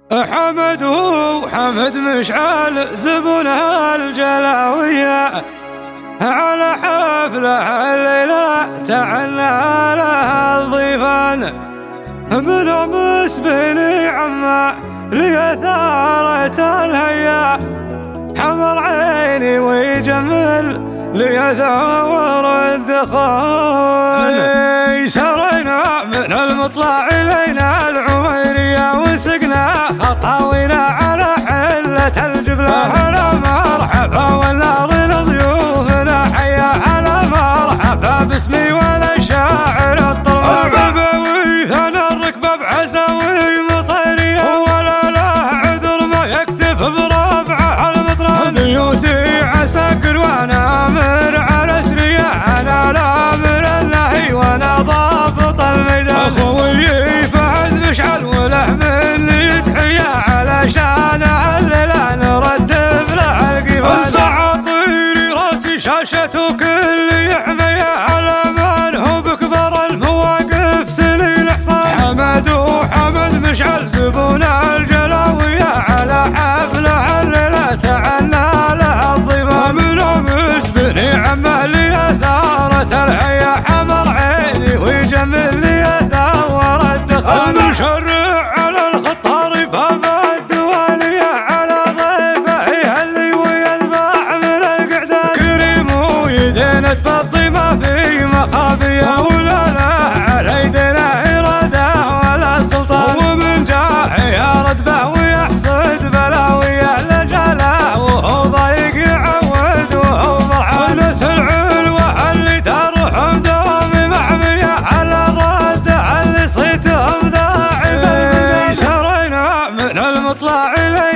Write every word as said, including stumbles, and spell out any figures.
حمد هو حمد مشعل زبون الجلاوية، على حفله الليلة تعلى لها الضيفان، من امس بني عمه لي ثارة الهيا، حمر عيني ويجمل لي ثور الدخان. سرينا من المطلع إلينا العميرية وسقنا خطاوينا على حلة الجبلة، على مرحبا والنار لضيوفنا حيا، على مرحبا باسمي ولا شاعر الطرب عبويثنا الركبة بعزاوي مطيرية، ولا له عذر ما يكتف بربعه المطران، بيوتي عساكر وانا امر على سريه، انا لامر النهي وانا ضابط الميدان، اخوي فهد مشعل وله مني تحيه، علشان الليله نرتب له القفال، سعاطيري راسي شاشته كل يحميه، على من هو بكبر المواقف سليل حصان، حمد وحمد مشعل زبون الجلاويه، على حفله الليله تعلى لها الضيفان، من امس بني عمه لي ثارة الهيا، حمر عيني ويجمل لي ثور الدخان، مشرع على الخطار فم الدواليه، على ضيفه يهلي ويذبح من القعدان، كريم ويدين تفضي ما في مخافيه، ولا له على يدينا اراده ولا سلطان، ومن جاه يا ردبه ويحصد بلاويه لجاله، وهو ضايق يعود وهو مرحان، ناس العلوه اللي تروحهم دوامي محميه، على الرد اللي صيتهم ذاعب. سرينا من المطلع إليه